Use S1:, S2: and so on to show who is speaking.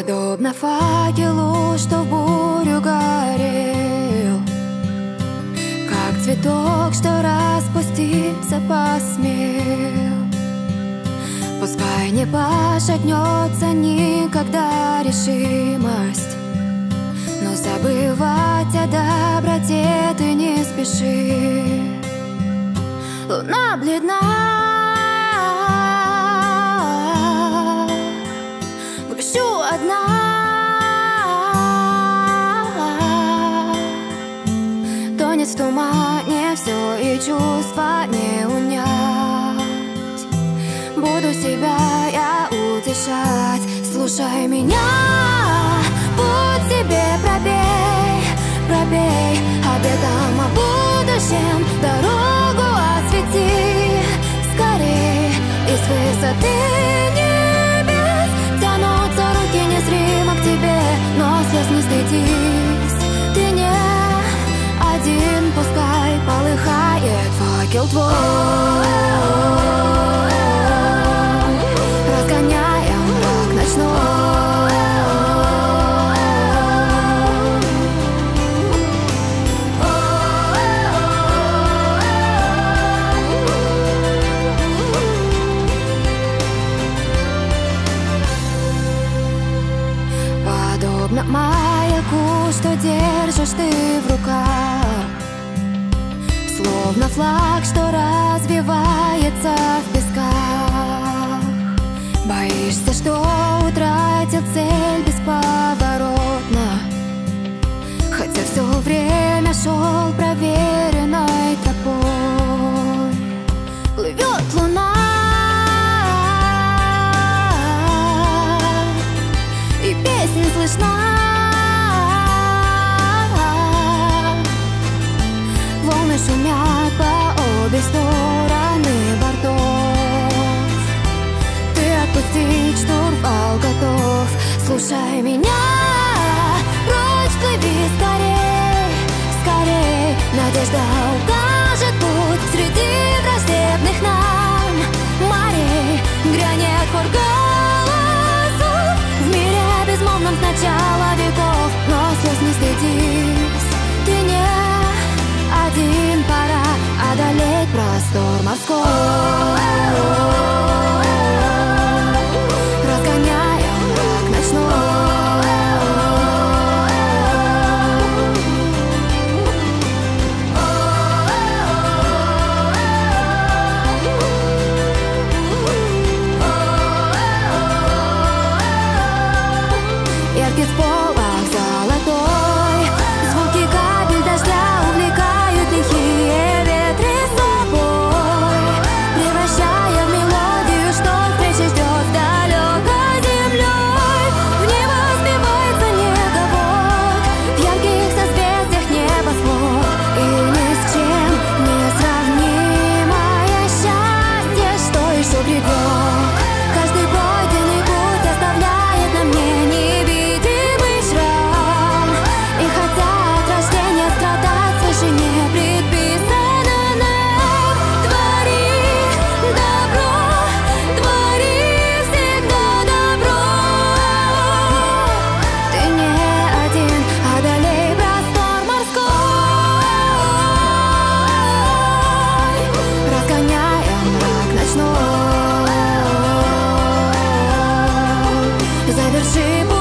S1: Подобно факелу, что в бурю горел, как цветок, что распуститься посмел. Пускай не пошатнется никогда решимость, но забывать о доброте ты не спеши. Луна бледна, грущу одна, тонет в тумане все и чувства не унять. Буду себя я утешать, слушай меня, путь себе пробей, пробей, обетом о будущем дорогу освети. Скорей из высоты небес тянутся руки незримо к тебе, но слез не стыдись, ты не один, пускай полыхает факел твой, разгоняя мрак ночной. Подобно маяку, что держишь ты в руках, словно флаг, что развивается в песках. Боишься, что утратил цель бесповоротно, хотя все время шел проверенной тропой. Плывет луна, и песня слышна. Волны шумят по обе стороны бортов. Ты отпустить штурвал готов, слушай меня, прочь плыви скорей, скорей. Надежда укажет путь среди враждебных нам морей. Грянет хор голосов в мире безмолвном с начала веков, но слез не стыдись, ты не один, пора одолеть простор морской, разгоняя мрак ночной. Яркий сполох золотой, звуки капель дождя увлекают лихие ветры с собой, превращая в мелодию, что встречи ждет с далекой землей. В небо сбивается небовод, в ярких созвездиях небосвод, и ни с чем не сравнимое счастье, что еще грядет. Каждый пройденный путь оставляет на мне невидимый шрам, и хотя от рождения страдать свыше не предписано нам, твори добро, твори всегда добро. Ты не один, одолей простор морской, разгоняя мрак ночной. Заверши